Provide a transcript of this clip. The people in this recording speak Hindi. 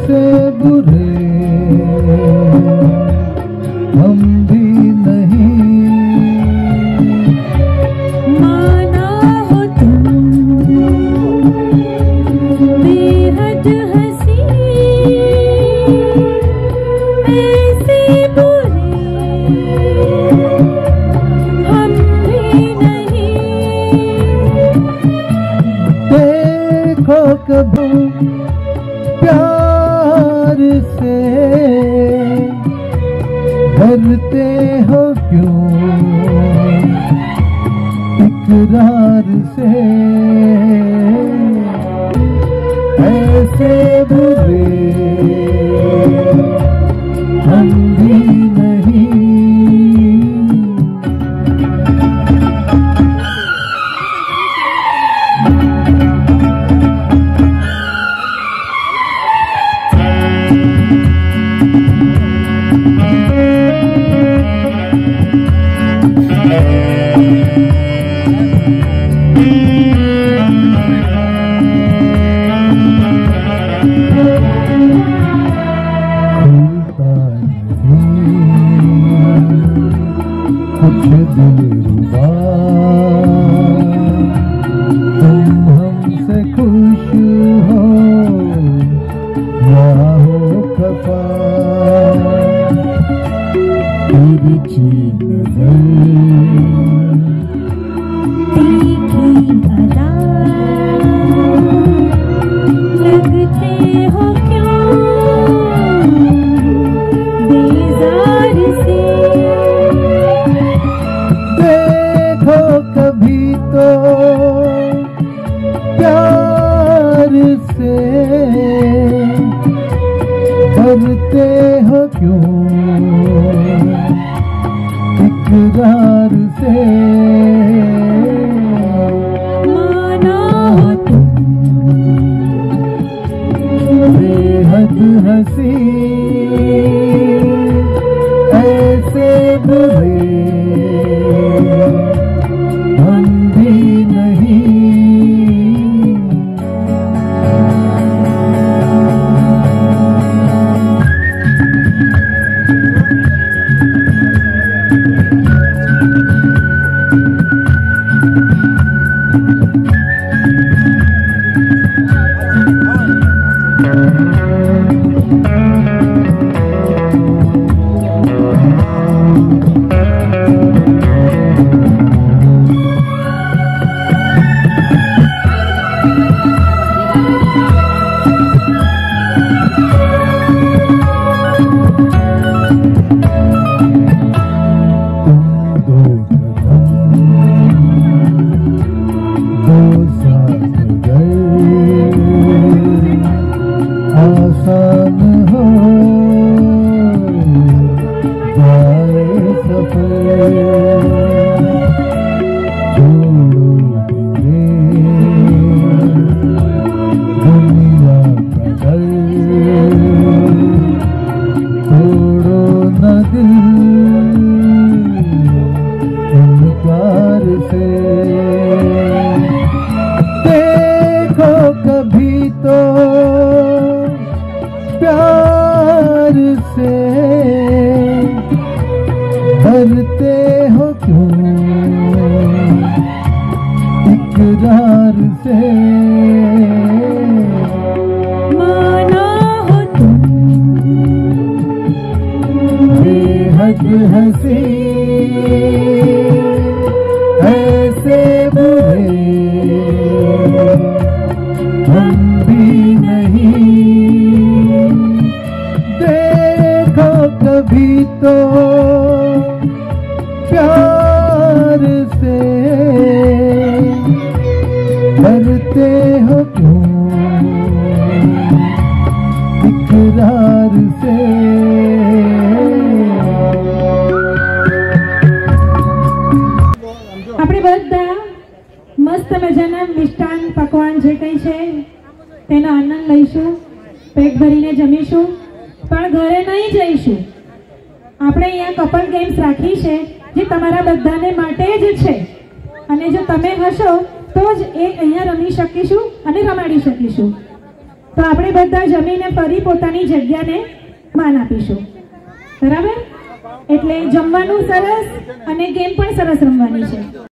ऐसे बुरे हम भी नहीं, माना हो तुम बेहद हंसी, ऐसे बुरे हम भी नहीं। देखो कभी प्यार से डरते हो क्यों, इकरार से ऐसे बुरे हम भी नहीं। कुछ दिलरुबा तुम हमसे खुश हो या हो खफा, तिरछी नजर तीखी अदा लगते हो क्यों बेजार से। देखो कभी तो प्यार से डरते हो क्यों, इकरार से माना हो तुम बेहद हंसी, ऐसे बुरे हम भी नहीं। आसान हो जाए सफर, छोड़ो दुनिया का डर, छोड़ो न दिल इनकार से। देखो कभी तो प्यार से डरते हो क्यों, इकरार से माना हो तुम बेहद हंसी, ऐसे बुरे हम भी नहीं। देखो कभी तो प्यार से डरते हो क्यों, इकरार से આપણે બધા મસ્ત મજાના મિષ્ટાન પકવાન જે કંઈ છે તેનો આનંદ લઈશું, પેટ ભરીને જમીશું, પણ ઘરે નહીં જઈશું। આપણે અહીંયા કપલ ગેમ્સ રાખી છે જે તમારા બધાને માટે જ છે, અને જો તમે હશો તો જ એ અહીંયા રમી શકીશું અને રમાડી શકીશું। તો આપણે બધા જમીને ફરી પોતાની જગ્યાને માન આપીશું, બરાબર? એટલે જમવાનું સરસ અને ગેમ પણ સરસ રમવાની છે.